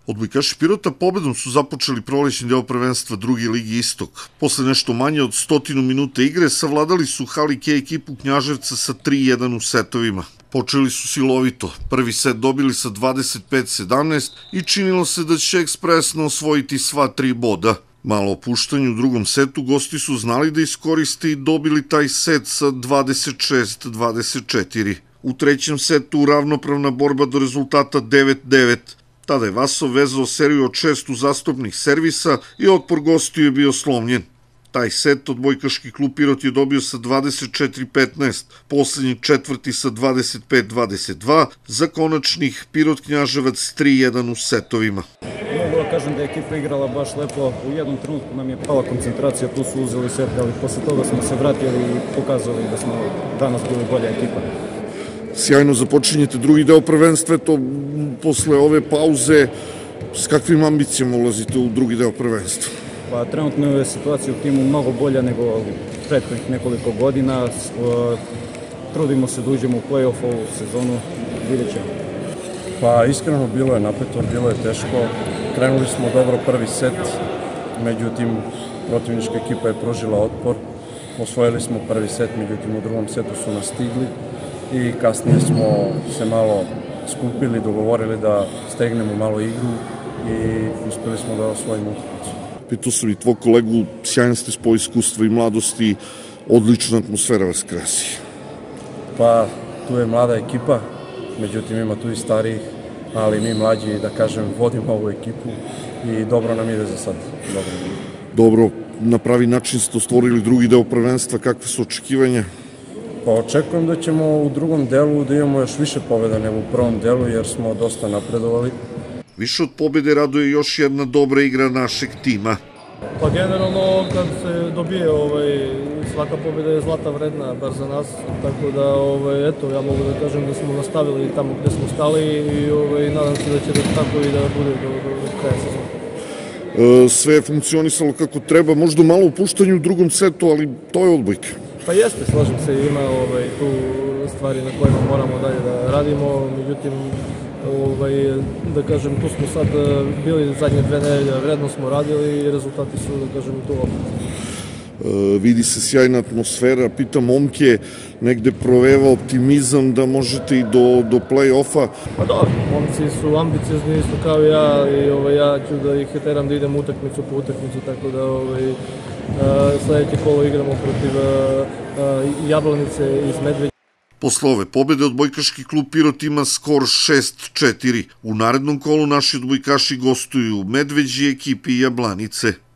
Odbojkaši Pirota pobedom su započeli prolećni deo prvenstva druge ligi Istok. Posle nešto manje od 100 minuta igre savladali su HK ekipu Knjaževca sa 3-1 u setovima. Počeli su silovito, prvi set dobili sa 25-17 i činilo se da će ekspresno osvojiti sva 3 boda. Malo opuštanje u drugom setu gosti su znali da iskoriste i dobili taj set sa 26-24. U trećem setu ravnopravna borba do rezultata 9-9. Tada je Vasov vezao seriju od 6 uzastopnih servisa i otpor gostiju je bio slomljen. Taj set odbojkaški klub Pirot je dobio sa 24-15, poslednji četvrti sa 25-22, za konačnih Pirot Knjaževac 3-1 u setovima. Mogu da kažem da je ekipa igrala baš lepo, u jednom trenutku nam je pala koncentracija, tu su uzeli set, ali posle toga smo se vratili i pokazali da smo danas bili bolja ekipa. Sjajno započinjete drugi deo prvenstva, to posle ove pauze, s kakvim ambicijama ulazite u drugi deo prvenstva? Pa trenutno je situacija u timu mnogo bolja nego prethodnih nekoliko godina. Trudimo se da uđemo u play-off ovu sezonu, vidjet ćemo. Pa iskreno bilo je napeto, bilo je teško. Krenuli smo dobro prvi set, međutim protivnička ekipa je pružila otpor. Osvojili smo prvi set, međutim u drugom setu su nas stigli i kasnije smo se malo skupili, dogovorili da stegnemo malo igru i uspeli smo da osvojimo utakmicu. Pitao sam i tvog kolegu, sjajan ste spoj iskustva i mladosti, odlična atmosfera vas krasi. Pa tu je mlada ekipa, međutim ima tu i starijih, ali mi mlađi, da kažem, vodimo ovu ekipu i dobro nam ide za sad. Dobro, na pravi način ste stvorili drugi deo prvenstva, kakve su očekivanja? Pa očekujem da ćemo u drugom delu da imamo još više pobjeda nego u prvom delu, jer smo dosta napredovali. Više od pobjede raduje još jedna dobra igra našeg tima. Pa generalno kad se dobije svaka pobjeda je zlata vredna, bar za nas, tako da eto, ja mogu da kažem da smo nastavili tamo gde smo stali i nadam se da će da tako i da bude do kraja sezona. Sve je funkcionisalo kako treba, možda malo opuštanje u drugom setu, ali to je odbojka. Pa jeste, slažem se, ima tu stvari na kojima moramo dalje da radimo, međutim, da kažem, tu smo sad bili zadnje 2 nedelje, vredno smo radili i rezultati su, da kažem, tu opet. Vidi se sjajna atmosfera, pitam momke, negde proveva optimizam da možete i do play-offa. Pa dobro, momci su ambiciozni isto kao i ja i ja ću da ih teram da idem utakmicu po utakmicu, tako da sledeće kolo igramo protiv Jablanice iz Medveđe. Posle ove pobede odbojkaški klub Pirot ima skor 6-4. U narednom kolu naši odbojkaši gostuju Medveđi ekipi Jablanice.